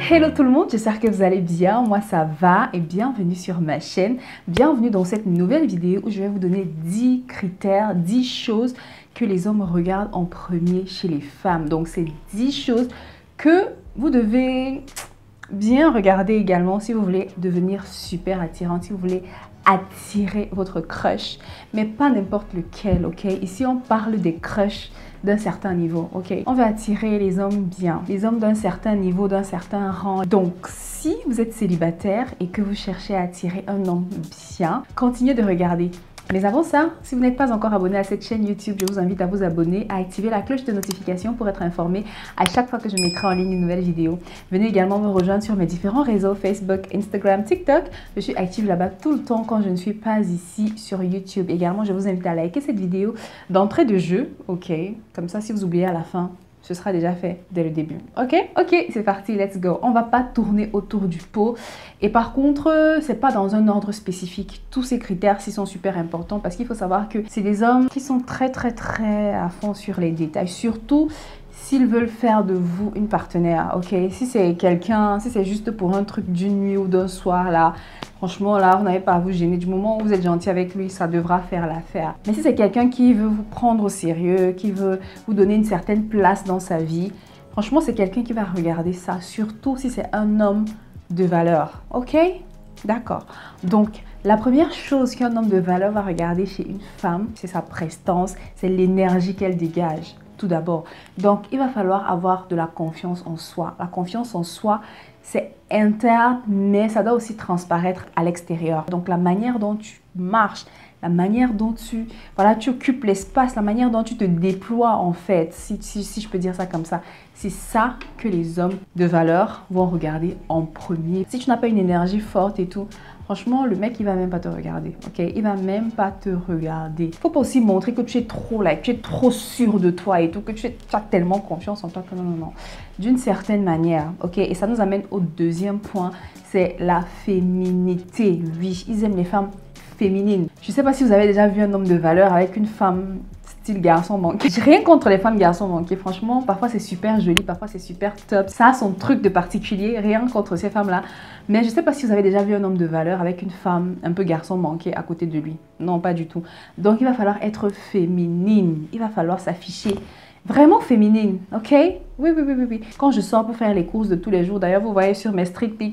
Hello tout le monde, j'espère que vous allez bien, moi ça va et bienvenue sur ma chaîne. Bienvenue dans cette nouvelle vidéo où je vais vous donner 10 critères, 10 choses que les hommes regardent en premier chez les femmes. Donc c'est 10 choses que vous devez bien regarder également si vous voulez devenir super attirante, si vous voulez attirer votre crush, mais pas n'importe lequel, ok? Ici on parle des crushs d'un certain niveau, ok? On va attirer les hommes bien, les hommes d'un certain niveau, d'un certain rang. Donc, si vous êtes célibataire et que vous cherchez à attirer un homme bien, continuez de regarder. Mais avant ça, si vous n'êtes pas encore abonné à cette chaîne YouTube, je vous invite à vous abonner, à activer la cloche de notification pour être informé à chaque fois que je mettrai en ligne une nouvelle vidéo. Venez également me rejoindre sur mes différents réseaux, Facebook, Instagram, TikTok. Je suis active là-bas tout le temps quand je ne suis pas ici sur YouTube. Également, je vous invite à liker cette vidéo d'entrée de jeu, ok? Comme ça, si vous oubliez à la fin, ce sera déjà fait dès le début. Ok, c'est parti, let's go. On va pas tourner autour du pot. Et par contre, c'est pas dans un ordre spécifique. Tous ces critères-ci sont super importants parce qu'il faut savoir que c'est des hommes qui sont très à fond sur les détails. Surtout s'ils veulent faire de vous une partenaire, ok? Si c'est quelqu'un, si c'est juste pour un truc d'une nuit ou d'un soir, là, franchement, là, vous n'avez pas à vous gêner. Du moment où vous êtes gentil avec lui, ça devra faire l'affaire. Mais si c'est quelqu'un qui veut vous prendre au sérieux, qui veut vous donner une certaine place dans sa vie, franchement, c'est quelqu'un qui va regarder ça, surtout si c'est un homme de valeur, ok? D'accord. Donc, la première chose qu'un homme de valeur va regarder chez une femme, c'est sa prestance, c'est l'énergie qu'elle dégage. Tout d'abord. Donc, il va falloir avoir de la confiance en soi. La confiance en soi, c'est interne, mais ça doit aussi transparaître à l'extérieur. Donc, la manière dont tu marches, la manière dont tu occupes l'espace, la manière dont tu te déploies en fait, si je peux dire ça comme ça, c'est ça que les hommes de valeur vont regarder en premier. Si tu n'as pas une énergie forte et tout, franchement, le mec, il va même pas te regarder, ok? Il va même pas te regarder. Faut pas aussi montrer que tu es trop là, que tu es trop sûr de toi et tout, que tu as tellement confiance en toi que non. D'une certaine manière, ok? Et ça nous amène au deuxième point, c'est la féminité. Oui, ils aiment les femmes féminines. Je sais pas si vous avez déjà vu un homme de valeur avec une femme style garçon manqué. J'ai rien contre les femmes garçons manqués. Franchement, parfois c'est super joli, parfois c'est super top. Ça a son truc de particulier, rien contre ces femmes-là. Mais je sais pas si vous avez déjà vu un homme de valeur avec une femme un peu garçon manqué à côté de lui. Non, pas du tout. Donc il va falloir être féminine. Il va falloir s'afficher vraiment féminine, ok? Oui. Quand je sors pour faire les courses de tous les jours, d'ailleurs vous voyez sur mes street pics,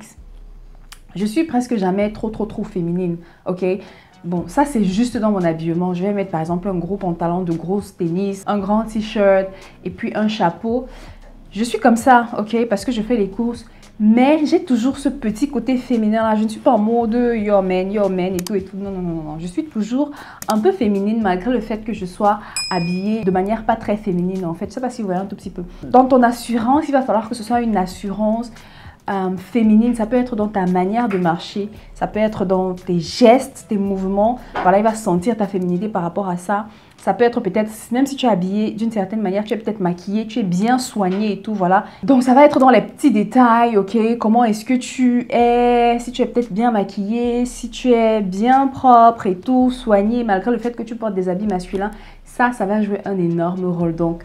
je suis presque jamais trop féminine, ok? Bon, ça c'est juste dans mon habillement. Je vais mettre par exemple un gros pantalon de grosse tennis, un grand t-shirt et puis un chapeau. Je suis comme ça, ok? Parce que je fais les courses. Mais j'ai toujours ce petit côté féminin là. Je ne suis pas en mode yo man et tout. Non. Je suis toujours un peu féminine malgré le fait que je sois habillée de manière pas très féminine en fait. Je ne sais pas si vous voyez un tout petit peu. Dans ton assurance, il va falloir que ce soit une assurance féminine. Ça peut être dans ta manière de marcher, ça peut être dans tes gestes, tes mouvements. Voilà, il va sentir ta féminité par rapport à ça. Ça peut être peut-être, même si tu es habillée d'une certaine manière, tu es peut-être maquillée, tu es bien soignée et tout, voilà. Donc ça va être dans les petits détails, ok? Comment est-ce que tu es, si tu es peut-être bien maquillée, si tu es bien propre et tout, soignée, malgré le fait que tu portes des habits masculins, ça va jouer un énorme rôle. Donc,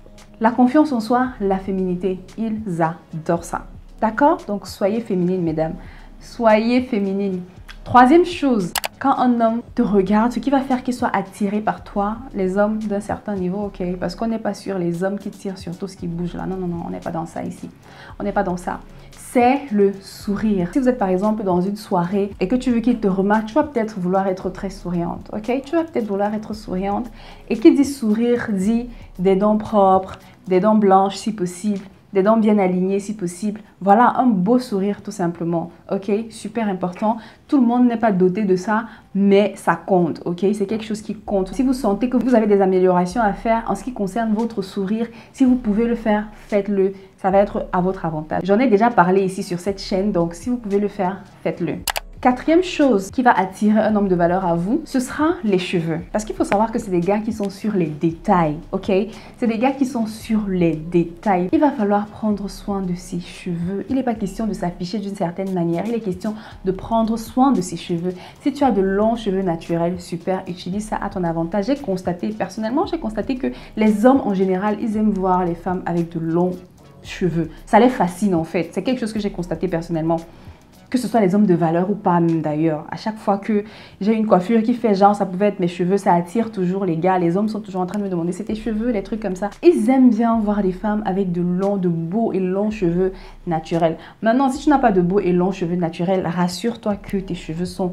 la confiance en soi, la féminité, ils adorent ça. D'accord? Donc, soyez féminine, mesdames. Soyez féminine. Troisième chose, quand un homme te regarde, ce qui va faire qu'il soit attiré par toi, les hommes d'un certain niveau, ok? Parce qu'on n'est pas sur les hommes qui tirent sur tout ce qui bouge là. Non, on n'est pas dans ça ici. On n'est pas dans ça. C'est le sourire. Si vous êtes par exemple dans une soirée et que tu veux qu'il te remarque, tu vas peut-être vouloir être très souriante, ok? Tu vas peut-être vouloir être souriante. Et qui dit sourire dit des dents propres, des dents blanches si possible, des dents bien alignées si possible. Voilà, un beau sourire tout simplement, ok? Super important. Tout le monde n'est pas doté de ça, mais ça compte, ok? C'est quelque chose qui compte. Si vous sentez que vous avez des améliorations à faire en ce qui concerne votre sourire, si vous pouvez le faire, faites-le. Ça va être à votre avantage. J'en ai déjà parlé ici sur cette chaîne, donc si vous pouvez le faire, faites-le. Quatrième chose qui va attirer un homme de valeur à vous, ce sera les cheveux. Parce qu'il faut savoir que c'est des gars qui sont sur les détails, ok? C'est des gars qui sont sur les détails. Il va falloir prendre soin de ses cheveux. Il n'est pas question de s'afficher d'une certaine manière. Il est question de prendre soin de ses cheveux. Si tu as de longs cheveux naturels, super, utilise ça à ton avantage. Personnellement, j'ai constaté que les hommes en général, ils aiment voir les femmes avec de longs cheveux. Ça les fascine en fait. C'est quelque chose que j'ai constaté personnellement. Que ce soit les hommes de valeur ou pas même d'ailleurs. À chaque fois que j'ai une coiffure qui fait genre ça pouvait être mes cheveux, ça attire toujours les gars. Les hommes sont toujours en train de me demander c'est tes cheveux, les trucs comme ça. Ils aiment bien voir des femmes avec de beaux et longs cheveux naturels. Maintenant, si tu n'as pas de beaux et longs cheveux naturels, rassure-toi que tes cheveux sont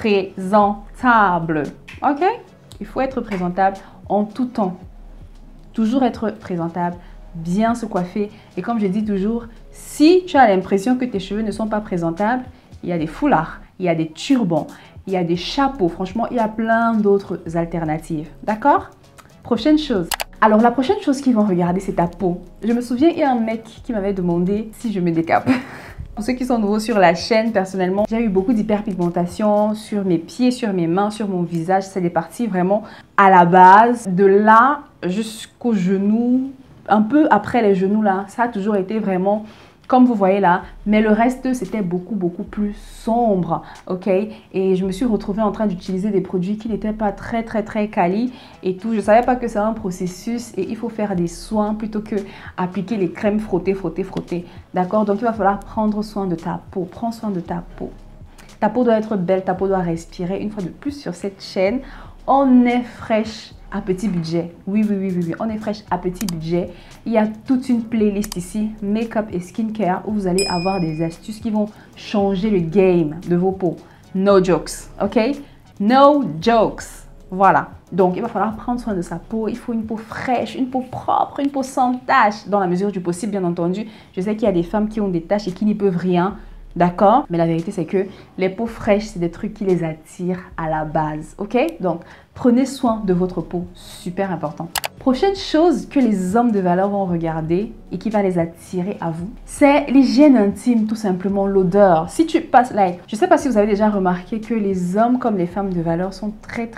présentables. Ok? Il faut être présentable en tout temps. Toujours être présentable, bien se coiffer. Et comme je dis toujours, si tu as l'impression que tes cheveux ne sont pas présentables, il y a des foulards, il y a des turbans, il y a des chapeaux. Franchement, il y a plein d'autres alternatives. D'accord? Prochaine chose. Alors, la prochaine chose qu'ils vont regarder, c'est ta peau. Je me souviens, il y a un mec qui m'avait demandé si je me décape. Pour ceux qui sont nouveaux sur la chaîne, personnellement, j'ai eu beaucoup d'hyperpigmentation sur mes pieds, sur mes mains, sur mon visage. C'est des parties vraiment à la base. De là jusqu'aux genoux, un peu après les genoux là, ça a toujours été vraiment comme vous voyez là, mais le reste c'était beaucoup plus sombre, ok? Et je me suis retrouvée en train d'utiliser des produits qui n'étaient pas très quali et tout. Je savais pas que c'est un processus et il faut faire des soins plutôt que appliquer les crèmes, frotter, d'accord? Donc il va falloir prendre soin de ta peau, prends soin de ta peau. Ta peau doit être belle, ta peau doit respirer. Une fois de plus sur cette chaîne, on est fraîche à petit budget. Oui, on est fraîche à petit budget. Il y a toute une playlist ici, make-up et skincare, où vous allez avoir des astuces qui vont changer le game de vos peaux. No jokes, ok? No jokes. Voilà. Donc, il va falloir prendre soin de sa peau. Il faut une peau fraîche, une peau propre, une peau sans taches, dans la mesure du possible, bien entendu. Je sais qu'il y a des femmes qui ont des taches et qui n'y peuvent rien. D'accord? Mais la vérité, c'est que les peaux fraîches, c'est des trucs qui les attirent à la base. Ok? Donc, prenez soin de votre peau. Super important. Prochaine chose que les hommes de valeur vont regarder et qui va les attirer à vous, c'est l'hygiène intime, tout simplement, l'odeur. Si tu passes, je ne sais pas si vous avez déjà remarqué que les hommes comme les femmes de valeur sont très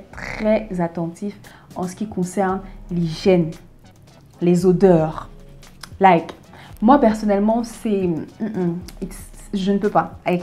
attentifs en ce qui concerne l'hygiène, les odeurs. Moi, personnellement, c'est... je ne peux pas. I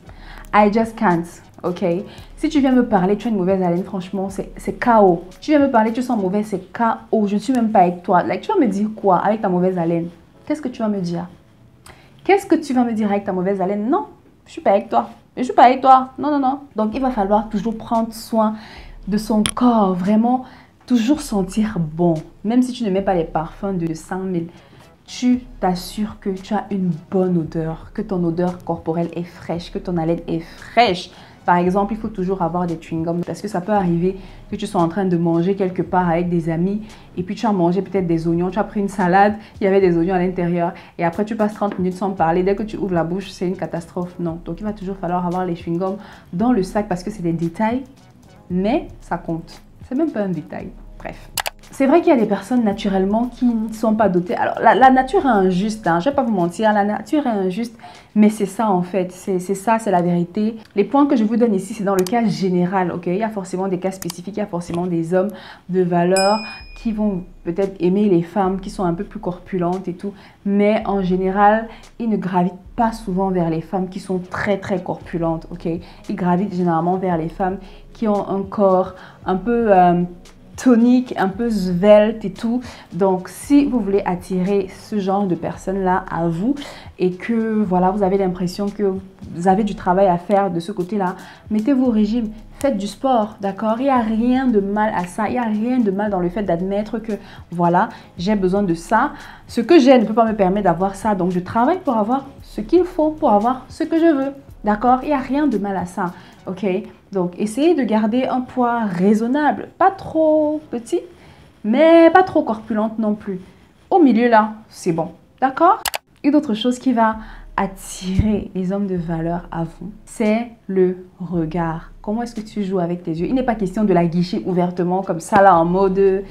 just can't. Ok? Si tu viens me parler, tu as une mauvaise haleine, franchement, c'est KO. Tu viens me parler, tu sens mauvais, c'est KO. Je ne suis même pas avec toi. Tu vas me dire quoi avec ta mauvaise haleine? Qu'est-ce que tu vas me dire? Qu'est-ce que tu vas me dire avec ta mauvaise haleine? Non, je ne suis pas avec toi. Je ne suis pas avec toi. Non. Donc, il va falloir toujours prendre soin de son corps. Vraiment, toujours sentir bon. Même si tu ne mets pas les parfums de 100 000. Tu t'assures que tu as une bonne odeur, que ton odeur corporelle est fraîche, que ton haleine est fraîche. Par exemple, il faut toujours avoir des chewing-gums parce que ça peut arriver que tu sois en train de manger quelque part avec des amis et puis tu as mangé peut-être des oignons, tu as pris une salade, il y avait des oignons à l'intérieur et après tu passes 30 minutes sans parler. Dès que tu ouvres la bouche, c'est une catastrophe. Non, donc il va toujours falloir avoir les chewing-gums dans le sac parce que c'est des détails, mais ça compte. C'est même pas un détail. Bref. C'est vrai qu'il y a des personnes naturellement qui ne sont pas dotées. Alors, la nature est injuste, hein, je ne vais pas vous mentir, la nature est injuste, mais c'est ça en fait, c'est ça, c'est la vérité. Les points que je vous donne ici, c'est dans le cas général, ok? Il y a forcément des cas spécifiques, il y a forcément des hommes de valeur qui vont peut-être aimer les femmes qui sont un peu plus corpulentes et tout, mais en général, ils ne gravitent pas souvent vers les femmes qui sont très corpulentes, ok? Ils gravitent généralement vers les femmes qui ont un corps un peu... tonique, un peu svelte et tout. Donc, si vous voulez attirer ce genre de personnes-là à vous et que, voilà, vous avez l'impression que vous avez du travail à faire de ce côté-là, mettez-vous au régime, faites du sport, d'accord? Il n'y a rien de mal à ça. Il n'y a rien de mal dans le fait d'admettre que, voilà, j'ai besoin de ça. Ce que j'ai ne peut pas me permettre d'avoir ça. Donc, je travaille pour avoir ce qu'il faut pour avoir ce que je veux. D'accord? Il n'y a rien de mal à ça. Ok? Donc, essayez de garder un poids raisonnable. Pas trop petit, mais pas trop corpulente non plus. Au milieu là, c'est bon. D'accord? Une autre chose qui va attirer les hommes de valeur à vous, c'est le regard. Comment est-ce que tu joues avec tes yeux? Il n'est pas question de la guicher ouvertement comme ça là en mode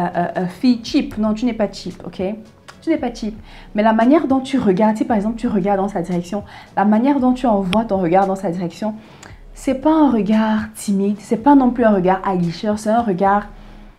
fille cheap. Non, tu n'es pas cheap, ok? Tu n'es pas cheap. Mais la manière dont tu regardes, si par exemple tu regardes dans sa direction, la manière dont tu envoies ton regard dans sa direction, c'est pas un regard timide, c'est pas non plus un regard aguicheur, c'est un regard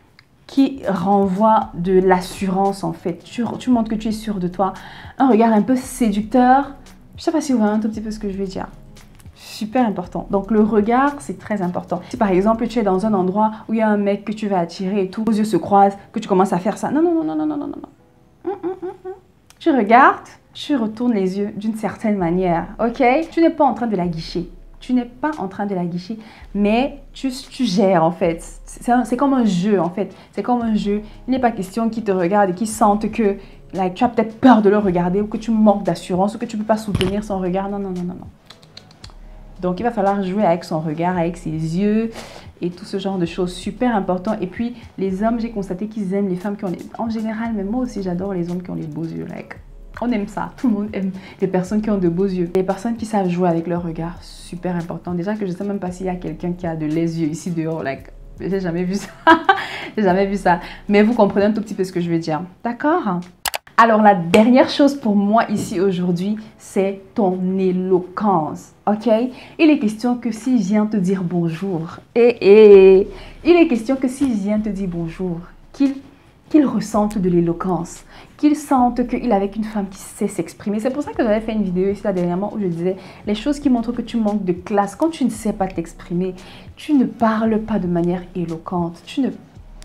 qui renvoie de l'assurance en fait. Tu montres que tu es sûr de toi. Un regard un peu séducteur. Je sais pas si vous voyez un tout petit peu ce que je veux dire. Super important. Donc le regard, c'est très important. Si par exemple tu es dans un endroit où il y a un mec que tu vas attirer et tout, vos yeux se croisent, que tu commences à faire ça. Non. Tu regardes, tu retournes les yeux d'une certaine manière, ok? Tu n'es pas en train de la guicher. Tu n'es pas en train de la guicher, mais tu gères en fait. C'est comme un jeu en fait. C'est comme un jeu. Il n'est pas question qu'ils te regardent et qu'ils sentent que like, tu as peut-être peur de le regarder ou que tu manques d'assurance ou que tu ne peux pas soutenir son regard. Non, non, non, non, non. Donc, il va falloir jouer avec son regard, avec ses yeux et tout ce genre de choses super important. Et puis, les hommes, j'ai constaté qu'ils aiment les femmes qui ont les... En général, mais moi aussi, j'adore les hommes qui ont les beaux yeux. Like, on aime ça. Tout le monde aime les personnes qui ont de beaux yeux. Les personnes qui savent jouer avec leur regard, super important. Déjà que je ne sais même pas s'il y a quelqu'un qui a de les yeux ici dehors. Like, j'ai jamais vu ça. J'ai jamais vu ça. Mais vous comprenez un tout petit peu ce que je veux dire. D'accord? Alors, la dernière chose pour moi ici aujourd'hui, c'est ton éloquence, ok? Il est question que si je viens te dire bonjour, il est question que si je viens te dire bonjour, qu'il ressente de l'éloquence, qu'il sente qu'il est avec une femme qui sait s'exprimer. C'est pour ça que j'avais fait une vidéo ici là dernièrement où je disais les choses qui montrent que tu manques de classe. Quand tu ne sais pas t'exprimer, tu ne parles pas de manière éloquente, tu ne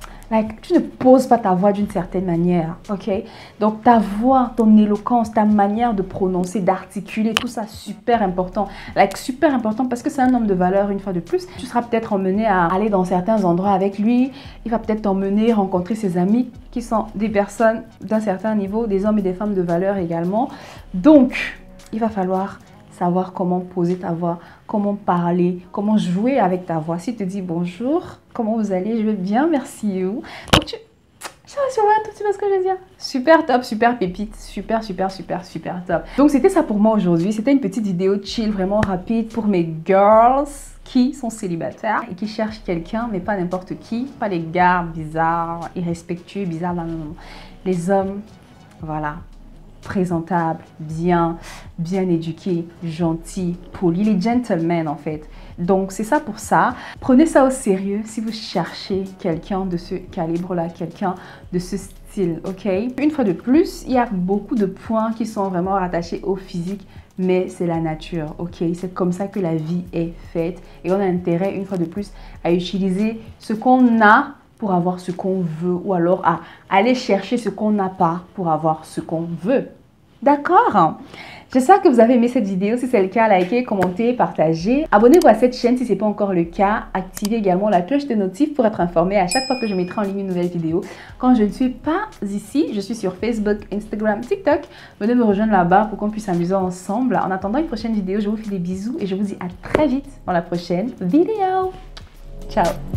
poses pas ta voix d'une certaine manière, ok? Donc, ta voix, ton éloquence, ta manière de prononcer, d'articuler, tout ça, super important. Super important parce que c'est un homme de valeur, une fois de plus. Tu seras peut-être emmené à aller dans certains endroits avec lui. Il va peut-être t'emmener à rencontrer ses amis qui sont des personnes d'un certain niveau, des hommes et des femmes de valeur également. Donc, il va falloir savoir comment poser ta voix, comment parler, comment jouer avec ta voix. Si tu te dis bonjour, comment vous allez? Je vais bien, merci. Donc tu vois un tout petit peu ce que je veux dire. Super top, super pépite, super top. Donc c'était ça pour moi aujourd'hui. C'était une petite vidéo chill, vraiment rapide pour mes girls qui sont célibataires et qui cherchent quelqu'un, mais pas n'importe qui. Pas les gars bizarres, irrespectueux, bizarres, non, non, non. Les hommes, voilà, présentable, bien éduqué, gentil, poli, les gentlemen en fait. Donc c'est ça pour ça. Prenez ça au sérieux si vous cherchez quelqu'un de ce calibre-là, quelqu'un de ce style, ok? Une fois de plus, il y a beaucoup de points qui sont vraiment rattachés au physique, mais c'est la nature, ok? C'est comme ça que la vie est faite et on a intérêt, une fois de plus, à utiliser ce qu'on a pour avoir ce qu'on veut ou alors à aller chercher ce qu'on n'a pas pour avoir ce qu'on veut. D'accord? J'espère que vous avez aimé cette vidéo. Si c'est le cas, likez, commentez, partagez. Abonnez-vous à cette chaîne si ce n'est pas encore le cas. Activez également la cloche de notif pour être informé à chaque fois que je mettrai en ligne une nouvelle vidéo. Quand je ne suis pas ici, je suis sur Facebook, Instagram, TikTok. Venez me rejoindre là-bas pour qu'on puisse s'amuser ensemble. En attendant une prochaine vidéo, je vous fais des bisous et je vous dis à très vite dans la prochaine vidéo. Ciao!